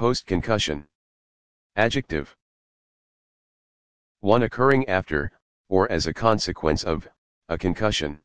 Postconcussion. Adjective. 1. Occurring after, or as a consequence of, a concussion.